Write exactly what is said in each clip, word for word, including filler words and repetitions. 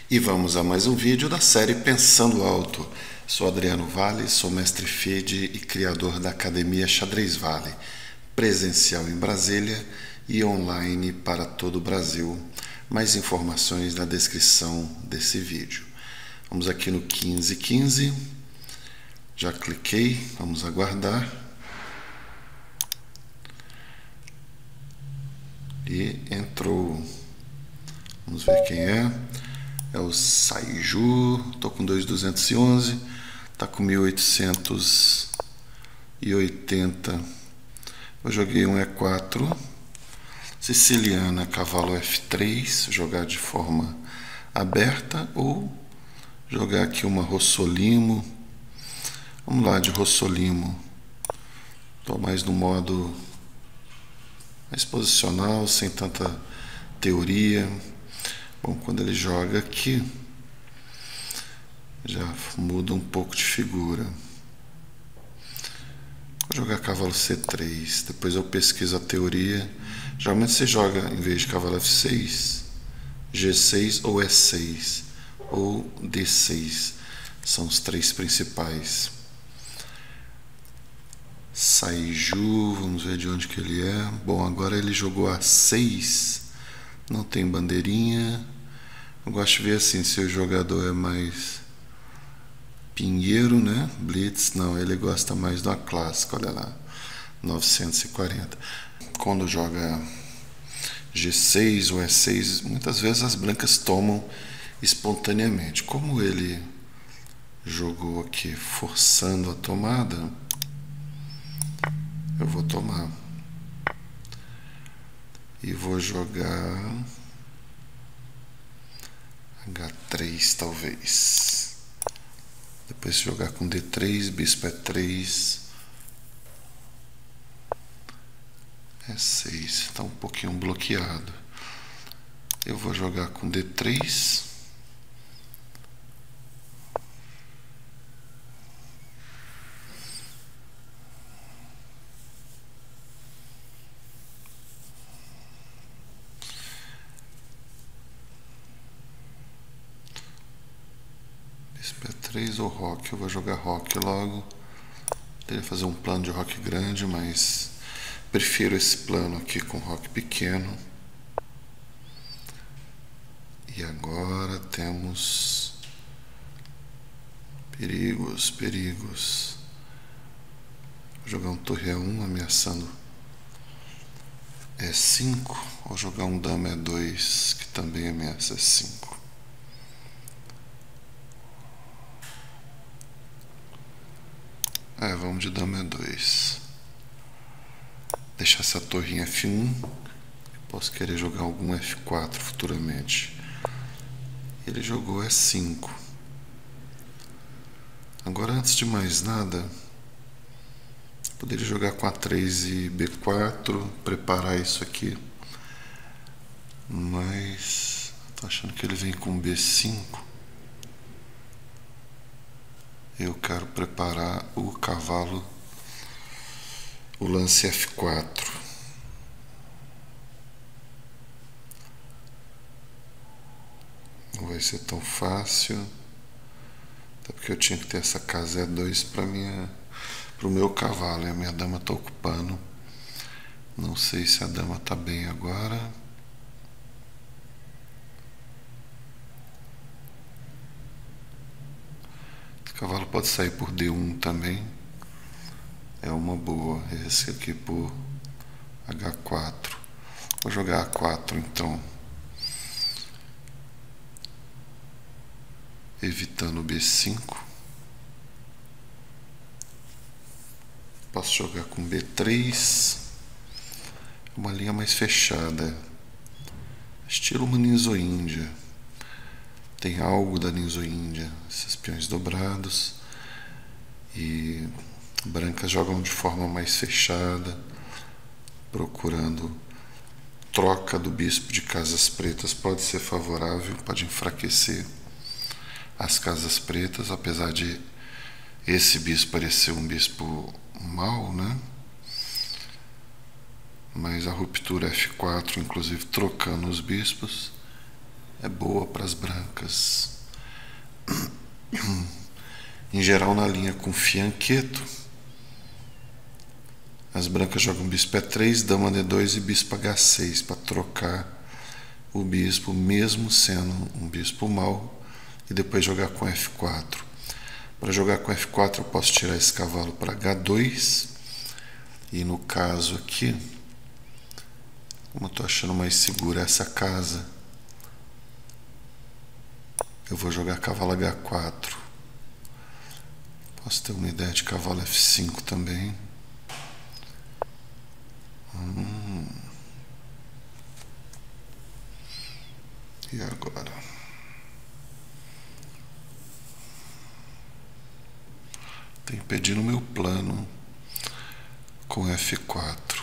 E vamos a mais um vídeo da série Pensando Alto. Sou Adriano Vale, sou mestre F I D e criador da Academia Xadrez Vale, presencial em Brasília e online para todo o Brasil. Mais informações na descrição desse vídeo. Vamos aqui no quinze quinze, já cliquei, vamos aguardar. E entrou, vamos ver quem é. É o Saiju, tô com dois mil duzentos e onze, tá com mil oitocentos e oitenta. Eu joguei um E quatro, Siciliana, cavalo F três, jogar de forma aberta ou jogar aqui uma Rossolimo. Vamos lá de Rossolimo. Tô mais no modo mais posicional, sem tanta teoria. Bom, quando ele joga aqui, já muda um pouco de figura. Vou jogar cavalo C três, depois eu pesquiso a teoria. Geralmente você joga, em vez de cavalo F seis, G seis ou E seis, ou D seis. São os três principais. Saiju, vamos ver de onde que ele é. Bom, agora ele jogou A seis. Não tem bandeirinha. Eu gosto de ver assim, se o jogador é mais pingueiro, né? Blitz, não, ele gosta mais da clássica, olha lá, novecentos e quarenta. Quando joga G seis ou E seis, muitas vezes as brancas tomam espontaneamente. Como ele jogou aqui forçando a tomada, eu vou tomar. E vou jogar H três talvez. Depois jogar com D três, bispo E três, E seis, está um pouquinho bloqueado. Eu vou jogar com D três. Bispo E três ou roque. Eu vou jogar roque logo. Poderia fazer um plano de roque grande, mas prefiro esse plano aqui com roque pequeno. E agora temos perigos, perigos. Vou jogar um torre E um ameaçando E cinco, ou jogar um dama E dois que também ameaça E cinco. É, vamos de dama E dois. Deixar essa torre em F um. Posso querer jogar algum F quatro futuramente. Ele jogou E cinco. Agora, antes de mais nada, poderia jogar com A três e B quatro, preparar isso aqui. Mas tô achando que ele vem com B cinco. Eu quero preparar o cavalo, o lance F quatro. Não vai ser tão fácil, até porque eu tinha que ter essa casa E dois para minha, para o meu cavalo, e a minha dama está ocupando. Não sei se a dama está bem agora. O cavalo pode sair por D um também. É uma boa. Esse aqui por H quatro. Vou jogar A quatro então. Evitando B cinco. Posso jogar com B três. Uma linha mais fechada. Estilo uma Ninzo-Índia. Tem algo da Ninzo-Índia, esses peões dobrados, e brancas jogam de forma mais fechada, procurando troca do bispo de casas pretas. Pode ser favorável, pode enfraquecer as casas pretas, apesar de esse bispo parecer um bispo mau, né? Mas a ruptura F quatro, inclusive trocando os bispos, é boa para as brancas. Em geral, na linha com fianqueto, as brancas jogam bispo E três, dama D dois e bispo H seis para trocar o bispo, mesmo sendo um bispo mau, e depois jogar com F quatro. Para jogar com F quatro, eu posso tirar esse cavalo para H dois, e no caso aqui, como eu estou achando mais segura essa casa, eu vou jogar cavalo H quatro. Posso ter uma ideia de cavalo F cinco também. Hum. E agora? Tem que pedir no meu plano com F quatro.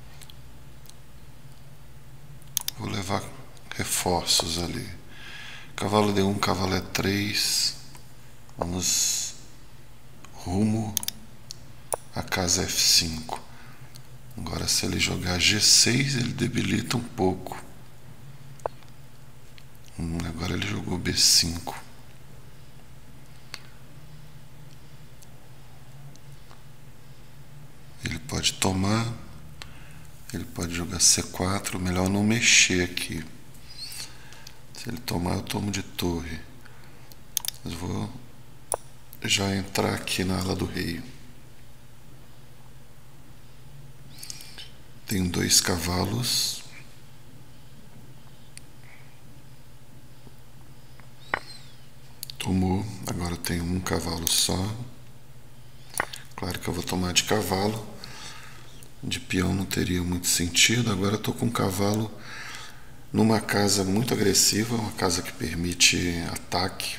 Vou levar reforços ali. Cavalo D um, cavalo E três. Vamos rumo à casa F cinco. Agora, se ele jogar G seis, ele debilita um pouco. Hum, agora ele jogou B cinco. Ele pode tomar. Ele pode jogar C quatro. Melhor não mexer aqui. Se ele tomar, eu tomo de torre. Mas vou já entrar aqui na ala do rei. Tenho dois cavalos. Tomou. Agora eu tenho um cavalo só. Claro que eu vou tomar de cavalo. De peão não teria muito sentido. Agora eu estou com um cavalo numa casa muito agressiva, uma casa que permite ataque.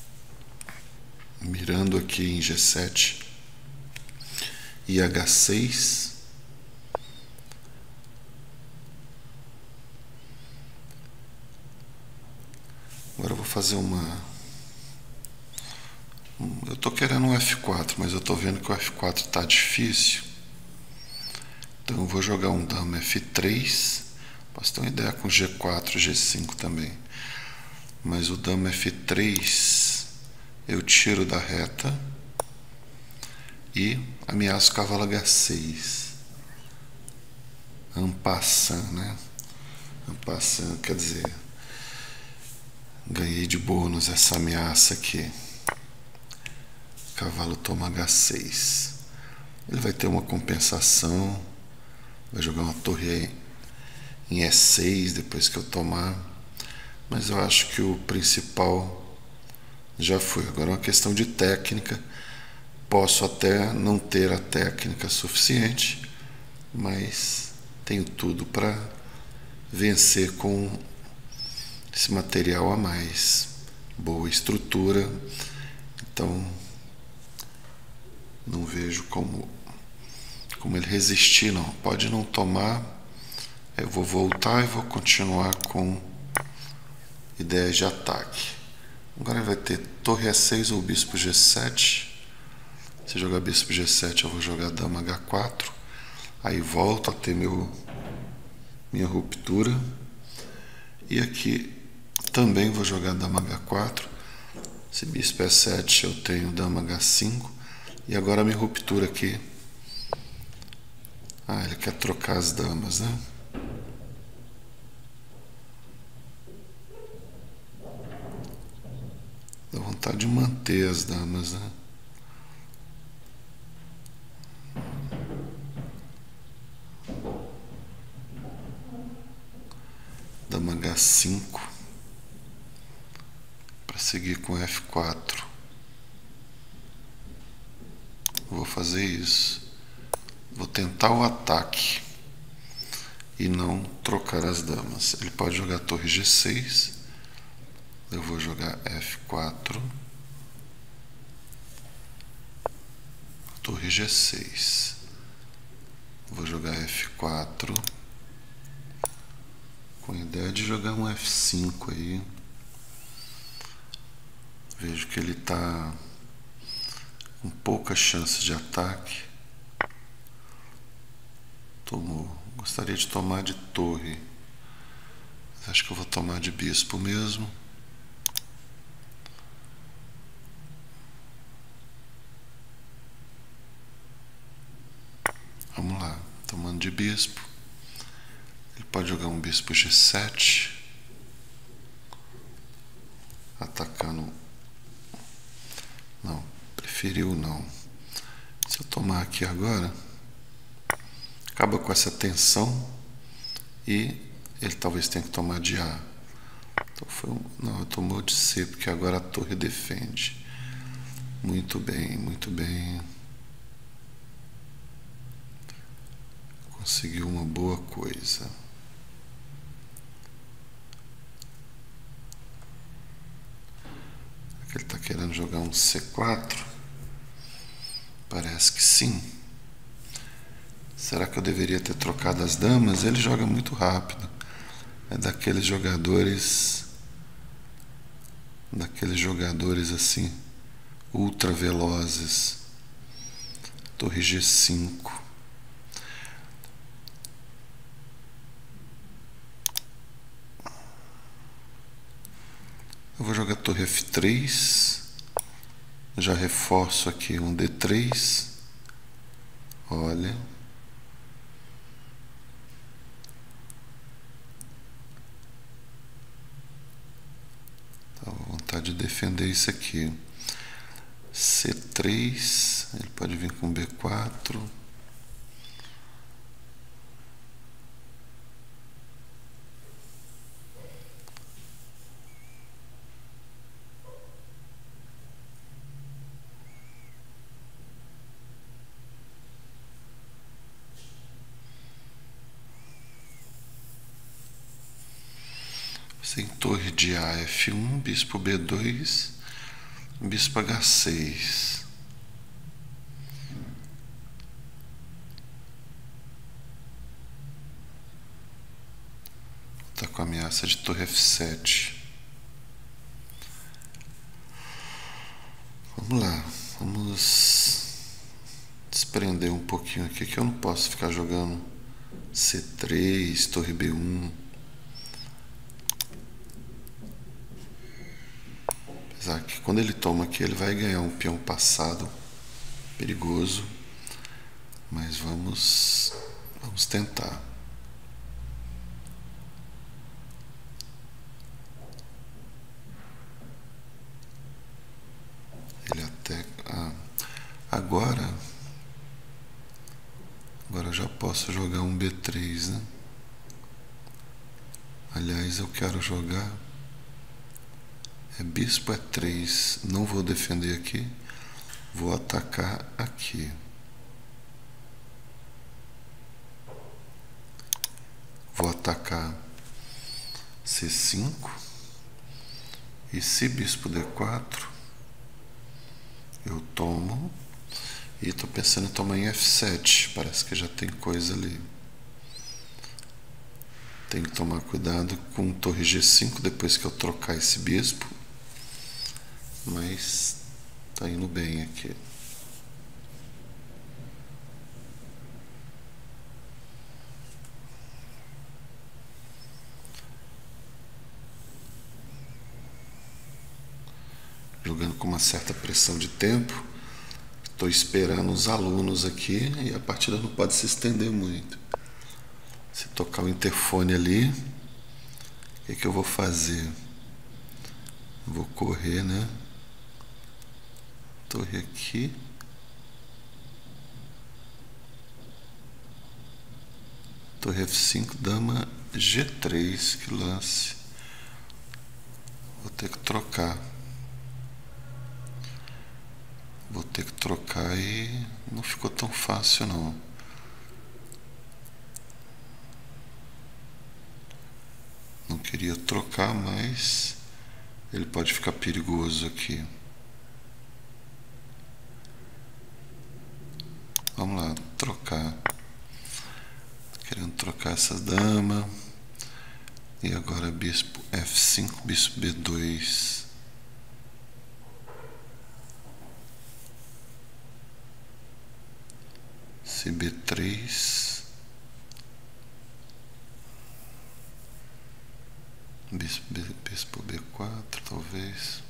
Mirando aqui em G sete e H seis. Agora eu vou fazer uma... Eu estou querendo um F quatro, mas eu estou vendo que o F quatro está difícil. Então eu vou jogar um dama F três. Posso ter uma ideia com G quatro, G cinco também. Mas o dama F três eu tiro da reta e ameaço o cavalo H seis. En passant, né? En passant, quer dizer, ganhei de bônus essa ameaça aqui. Cavalo toma H seis. Ele vai ter uma compensação. Vai jogar uma torre em E seis depois que eu tomar. Mas eu acho que o principal já foi. Agora é uma questão de técnica. Posso até não ter a técnica suficiente, mas tenho tudo para vencer com esse material a mais. Boa estrutura. Então não vejo como, como ele resistir, não. Pode não tomar. Eu vou voltar e vou continuar com ideias de ataque. Agora ele vai ter torre E seis ou bispo G sete. Se jogar bispo G sete, eu vou jogar dama H quatro. Aí volto a ter meu, minha ruptura. E aqui também vou jogar dama H quatro. Se bispo E sete, eu tenho dama H cinco. E agora a minha ruptura aqui. Ah, ele quer trocar as damas, né? Dá vontade de manter as damas, né? Dama H cinco. Para seguir com F quatro. Vou fazer isso. Vou tentar o ataque e não trocar as damas. Ele pode jogar torre G seis. Eu vou jogar F quatro. Torre G seis. Vou jogar F quatro. Com a ideia de jogar um F cinco aí. Vejo que ele está com poucas chances de ataque. Tomou. Gostaria de tomar de torre. Acho que eu vou tomar de bispo mesmo. Vamos lá, tomando de bispo. Ele pode jogar um bispo G sete, atacando. Não, preferiu não. Se eu tomar aqui agora, acaba com essa tensão e ele talvez tenha que tomar de A. Então foi um, não, eu tomou de C, porque agora a torre defende. Muito bem, muito bem. Conseguiu uma boa coisa. Ele está querendo jogar um C quatro? Parece que sim. Será que eu deveria ter trocado as damas? Ele joga muito rápido. É daqueles jogadores... Daqueles jogadores assim, ultra velozes. Torre G cinco. Eu vou jogar torre F três. Já reforço aqui um D três. Olha. Tá com vontade de defender isso aqui. C três. Ele pode vir com B quatro. Sem torre de A, F um, bispo B dois, bispo H seis. Tá com ameaça de torre F sete. Vamos lá, vamos desprender um pouquinho aqui, que eu não posso ficar jogando C três, torre B um. Apesar que quando ele toma aqui, ele vai ganhar um peão passado, perigoso, mas vamos, vamos tentar. Ele até... Ah, agora, agora eu já posso jogar um B três, né? Aliás, eu quero jogar... É bispo E três, não vou defender aqui, vou atacar aqui. Vou atacar C cinco e se bispo D quatro, eu tomo e estou pensando em tomar em F sete, parece que já tem coisa ali. Tem que tomar cuidado com torre G cinco depois que eu trocar esse bispo. Mas tá indo bem aqui. Jogando com uma certa pressão de tempo. Estou esperando os alunos aqui e a partida não pode se estender muito. Se tocar o interfone ali, o que, que eu vou fazer? Vou correr, né? Torre aqui. Torre F cinco, dama G três, que lance. Vou ter que trocar. Vou ter que trocar e não ficou tão fácil não. Não queria trocar, mas ele pode ficar perigoso aqui. Vamos lá, trocar. Querendo trocar essa dama. E agora bispo F cinco, bispo B dois. C B três. Bispo, bispo B quatro, talvez.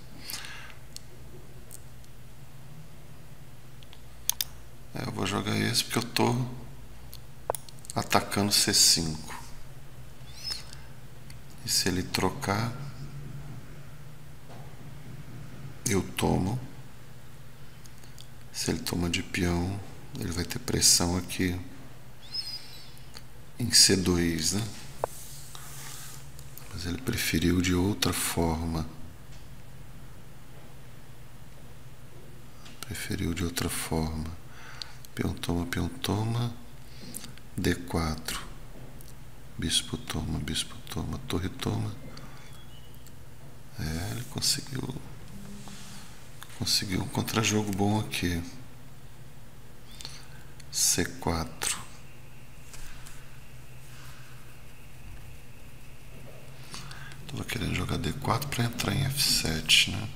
É, eu vou jogar esse porque eu tô atacando C cinco. E se ele trocar, eu tomo. Se ele toma de peão, ele vai ter pressão aqui em C dois, né? Mas ele preferiu de outra forma. Preferiu de outra forma. Peão toma, peão toma. D quatro. Bispo toma, bispo toma, torre toma. É, ele conseguiu. Conseguiu um contra-jogo bom aqui. C quatro. Estava querendo jogar D quatro para entrar em F sete, né?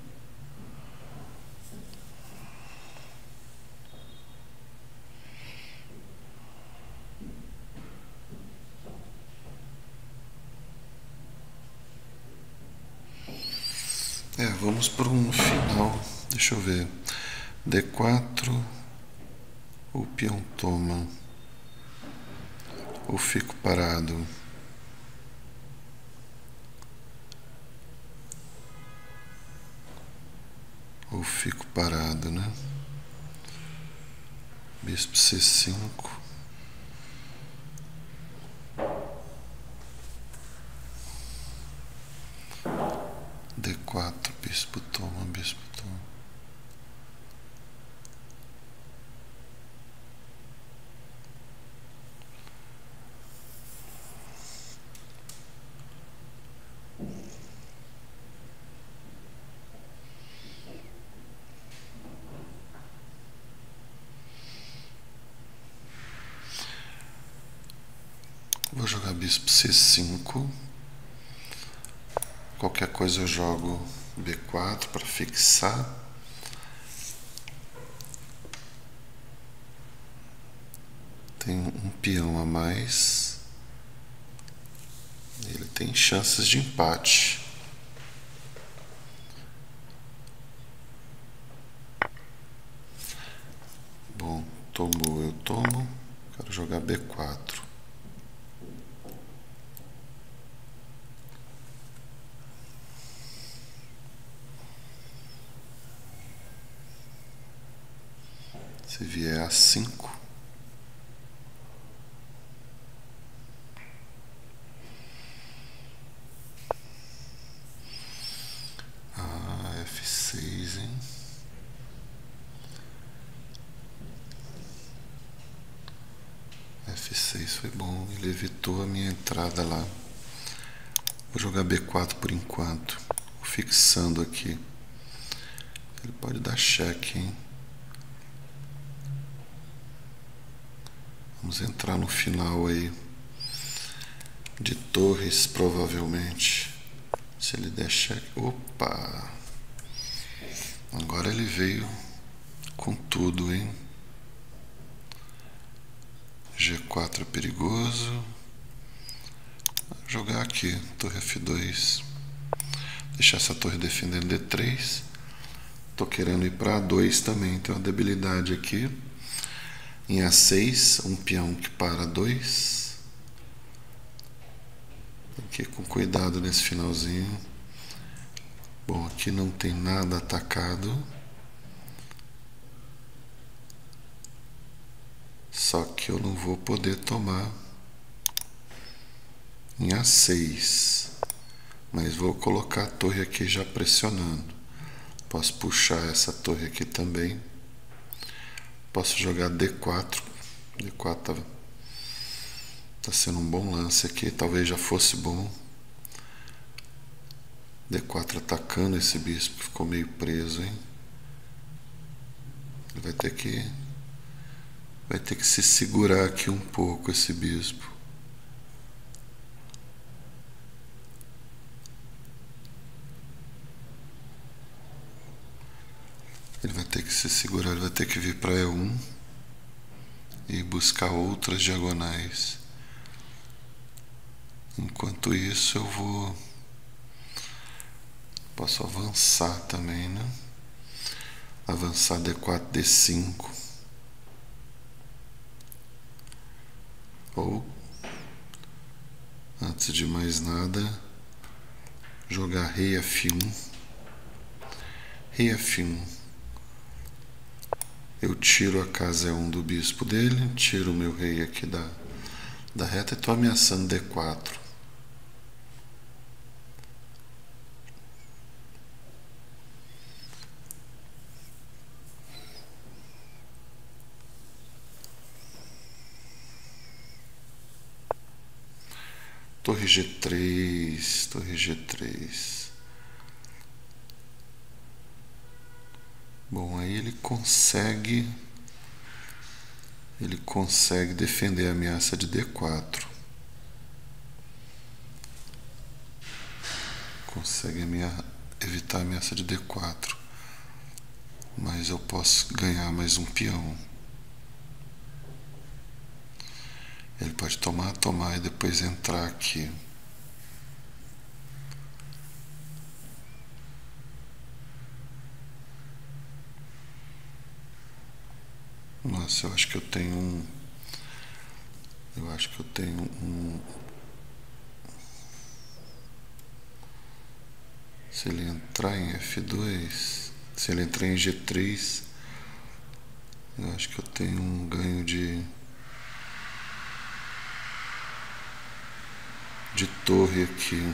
É, vamos para um final. Deixa eu ver. D quatro. O peão toma. Ou fico parado. Ou fico parado, né? Bispo C cinco. D quatro, bispo toma, bispo toma. Vou jogar bispo C cinco. Qualquer coisa eu jogo B quatro para fixar. Tem um peão a mais. Ele tem chances de empate. Bom, tomou, eu tomo. Quero jogar B quatro. Se vier A cinco. Ah, F seis, hein? F seis foi bom, ele evitou a minha entrada lá. Vou jogar B quatro por enquanto. Vou fixando aqui. Ele pode dar cheque, hein? Vamos entrar no final aí de torres, provavelmente. Se ele der cheque... Opa! Agora ele veio com tudo, hein? G quatro é perigoso. Vou jogar aqui, torre F dois. Deixar essa torre defendendo D três. Tô querendo ir para A dois também. Tem uma debilidade aqui. Em A seis, um peão que para dois. Tem que ir com cuidado nesse finalzinho. Bom, aqui não tem nada atacado. Só que eu não vou poder tomar em A seis. Mas vou colocar a torre aqui já pressionando. Posso puxar essa torre aqui também. Posso jogar D quatro. D quatro tá, tá sendo um bom lance aqui. Talvez já fosse bom. D quatro atacando esse bispo. Ficou meio preso, hein? Ele vai ter que... Vai ter que se segurar aqui um pouco esse bispo. Ele vai ter que se segurar, ele vai ter que vir para E um e buscar outras diagonais. Enquanto isso eu vou Posso avançar também, né? Avançar D quatro, D cinco. Ou, antes de mais nada, jogar rei F um. Rei F um. Eu tiro a casa E um do bispo dele, tiro o meu rei aqui da, da reta e estou ameaçando D quatro. Torre G três, torre G três. Bom, aí ele consegue ele consegue defender a ameaça de D quatro. Consegue evitar a ameaça de D quatro. Mas eu posso ganhar mais um peão. Ele pode tomar, tomar e depois entrar aqui. Nossa, eu acho que eu tenho um... Eu acho que eu tenho um... Se ele entrar em F dois... Se ele entrar em G três... Eu acho que eu tenho um ganho de... De torre aqui.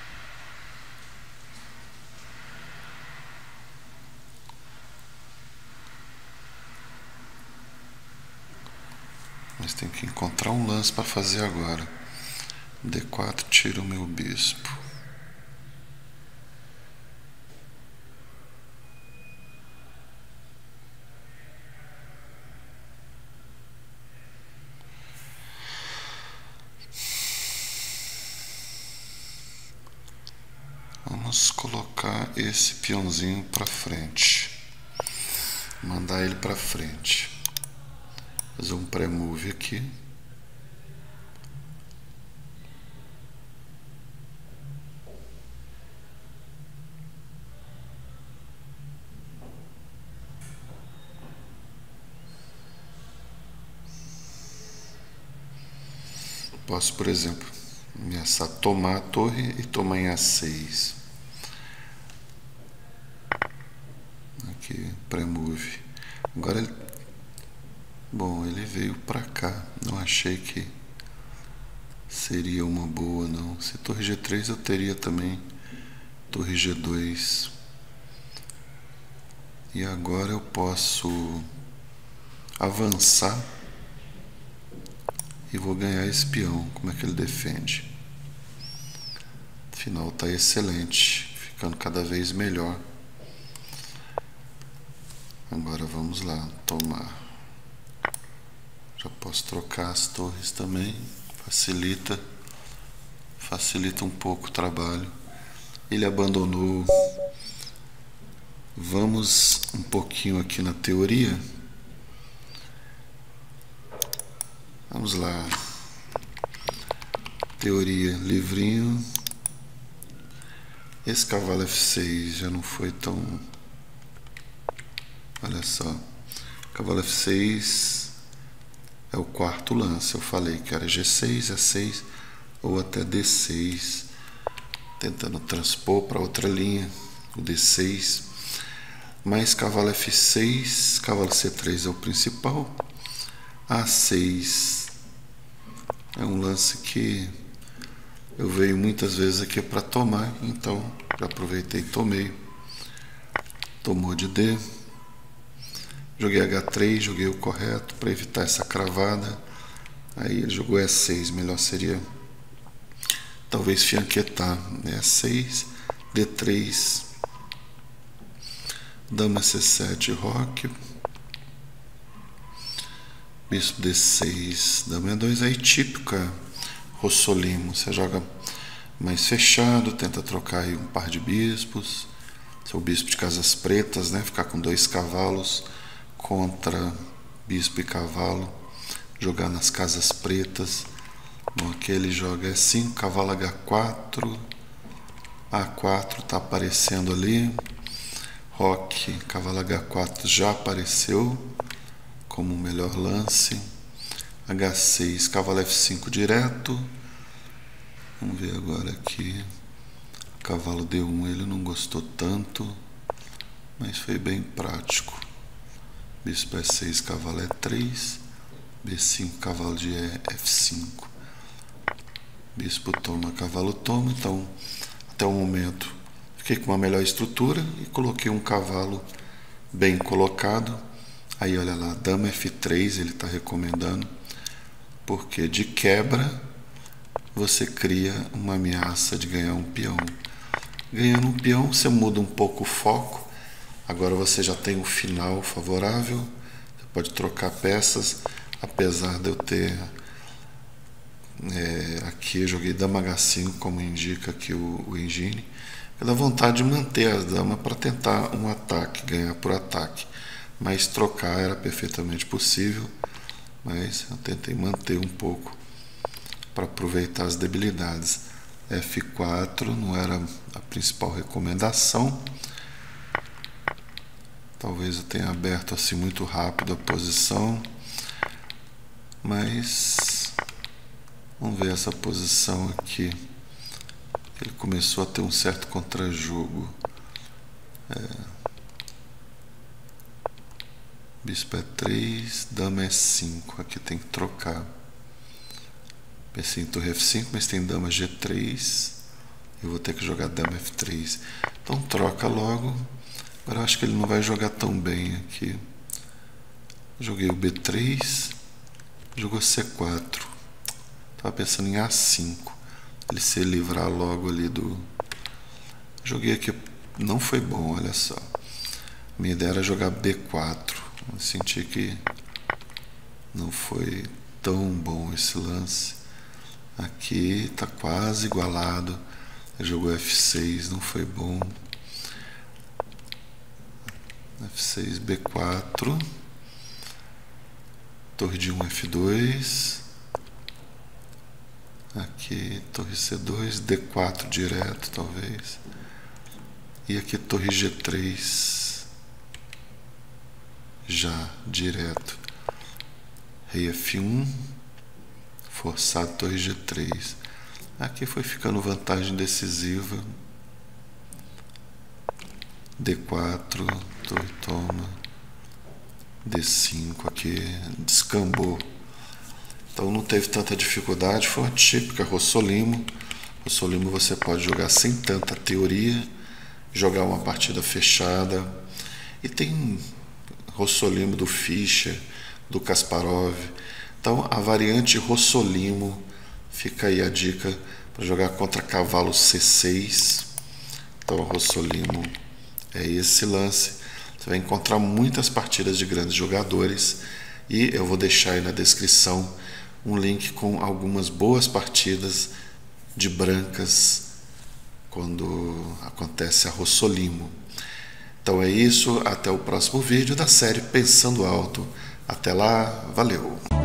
Mas tem que encontrar um lance para fazer agora. D quatro tira o meu bispo. Vamos colocar esse peãozinho para frente. Mandar ele para frente. Fazer um pré-move aqui. Posso, por exemplo, ameaçar tomar a torre e tomar em A seis. Aqui, pré-move. Agora ele... Bom, ele veio pra cá. Não achei que seria uma boa, não. Se torre G três eu teria também torre G dois. E agora eu posso avançar e vou ganhar esse peão. Como é que ele defende? O final está excelente, ficando cada vez melhor. Agora vamos lá, tomar. Já posso trocar as torres também. Facilita. Facilita um pouco o trabalho. Ele abandonou. Vamos um pouquinho aqui na teoria. Vamos lá. Teoria, livrinho. Esse cavalo F seis já não foi tão... Olha só. Cavalo F seis é o quarto lance. Eu falei que era G seis, E seis ou até D seis. Tentando transpor para outra linha. O D seis. Mais cavalo F seis. Cavalo C três é o principal. A seis é um lance que eu vejo muitas vezes aqui para tomar, então já aproveitei e tomei. Tomou de D. Joguei H três, joguei o correto para evitar essa cravada. Aí ele jogou E seis, melhor seria talvez fianquetar. E seis, D três, Dama C sete, roque. Bispo D seis, Dama E dois, aí típica Rossolimo. Você joga mais fechado, tenta trocar aí um par de bispos. Seu bispo de casas pretas, né? Ficar com dois cavalos contra bispo e cavalo. Jogar nas casas pretas. Bom, aqui ele joga E cinco, cavalo H quatro. A quatro está aparecendo ali. Roque, cavalo H quatro já apareceu como o melhor lance. H seis, cavalo F cinco direto. Vamos ver agora aqui. Cavalo D um ele não gostou tanto, mas foi bem prático. Bispo E seis, cavalo E três. B cinco, cavalo de F cinco. Bispo toma, cavalo toma. Então, até o momento, fiquei com uma melhor estrutura e coloquei um cavalo bem colocado. Aí, olha lá, dama F três, ele está recomendando, porque de quebra você cria uma ameaça de ganhar um peão. Ganhando um peão, você muda um pouco o foco. Agora você já tem um final favorável. Você pode trocar peças. Apesar de eu ter é, aqui eu joguei dama H cinco, como indica aqui o, o engine, dá vontade de manter as damas para tentar um ataque, ganhar por ataque, mas trocar era perfeitamente possível, mas eu tentei manter um pouco para aproveitar as debilidades. F quatro não era a principal recomendação, talvez eu tenha aberto assim muito rápido a posição, mas vamos ver essa posição aqui. Ele começou a ter um certo contrajogo. É. Bispo E três, dama E cinco. Aqui tem que trocar. Pensei em torre F cinco, mas tem dama G três. Eu vou ter que jogar dama F três. Então troca logo. Agora eu acho que ele não vai jogar tão bem aqui. Joguei o B três. Jogou C quatro. Estava pensando em A cinco. Ele se livrar logo ali do... Joguei aqui. Não foi bom, olha só. Minha ideia era jogar B quatro. Eu senti que não foi tão bom esse lance. Aqui está quase igualado. Ele jogou F seis, não foi bom. F seis, B quatro. Torre de um, F dois. Aqui torre C dois, D quatro direto talvez. E aqui torre G três. Já direto. Rei F um. Forçado torre G três. Aqui foi ficando vantagem decisiva. D quatro, torre toma. D cinco aqui descambou. Então não teve tanta dificuldade, foi uma típica Rossolimo. Rossolimo você pode jogar sem tanta teoria, jogar uma partida fechada. E tem Rossolimo do Fischer, do Kasparov. Então a variante Rossolimo, fica aí a dica para jogar contra cavalo C seis. Então Rossolimo é esse lance. Você vai encontrar muitas partidas de grandes jogadores e eu vou deixar aí na descrição um link com algumas boas partidas de brancas quando acontece a Rossolimo. Então é isso, até o próximo vídeo da série Pensando Alto. Até lá, valeu!